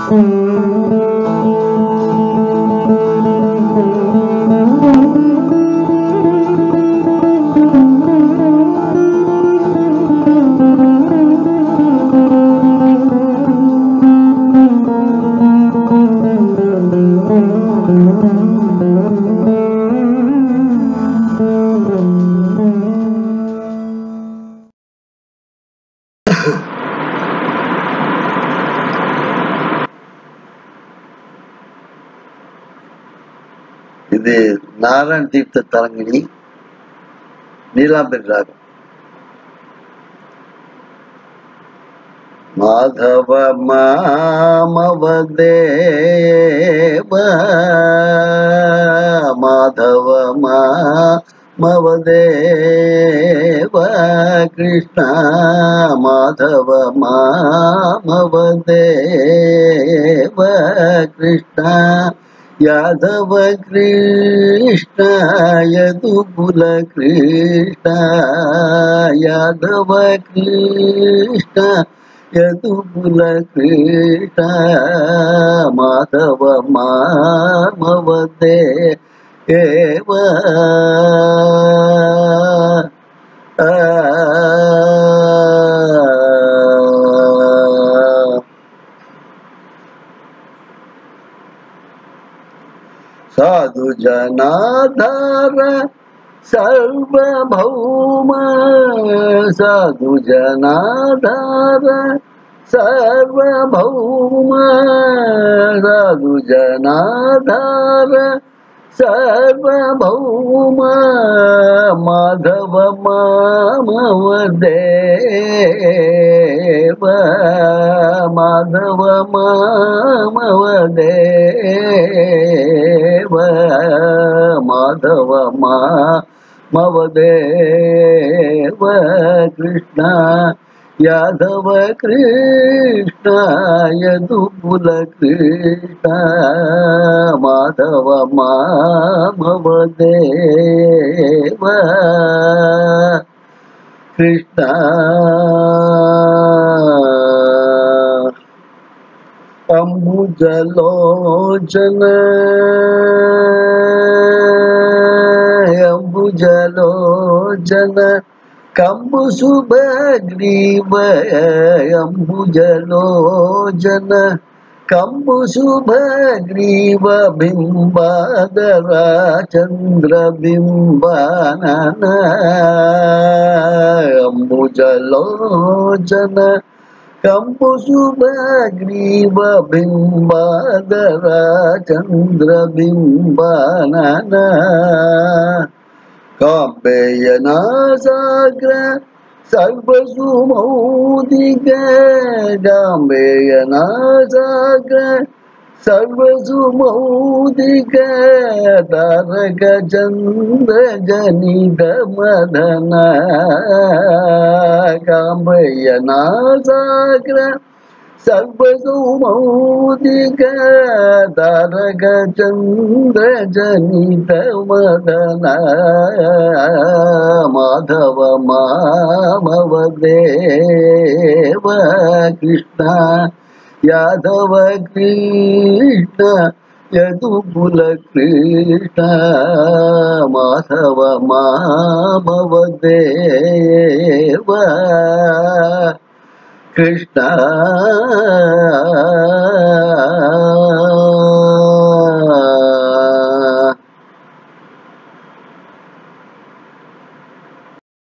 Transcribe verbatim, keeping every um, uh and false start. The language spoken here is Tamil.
இது நாராயண தீர்த்த தரங்கிணி நீலாம்பரி ராகம். மாதவ மாமவதேவ மாதவ மாமவதேவ கிருஷ்ண மாதவ மாமவதேவ கிருஷ்ண யாதவ கிருஷ்ண யதுகுல கிருஷ்ண யாதவ கிருஷ்ண யதுகுல கிருஷ்ண மாதவ மாமவதே ஏவ साधु जनाधार सर्वभौम साधु जनाधार सर्वभौम साधु जनाधार सर्वभौम माधव मामवदेव माधव मामवदेव माधव मामवदेव कृष्ण यादव कृष्ण यदुकुल कृष्ण माधव मामवदेव कृष्ण अम्बुजलोचन अम्बुजलोचन कंबुसुभग्रीव अम्बुजलोचन कंबुसुभग्रीव बिंबादर चंद्रबिंबानन अम्बुजलोचन कंबुसुभग्रीव बिंबादर चंद्रबिंबानन काम्बेयनासाग्र सर्वसुमौदिक काम्बेयनासाग्र सर्वसुमौदिक तारक चंद्र जनित मदन काम्बेयनासाग्र सर्वसुमौदिक तारक चंद्र जनित मदन माधव मामवदेव कृष्ण यादव कृष्ण यदुकुल कृष्ण माधव मामवदेव कृष्ण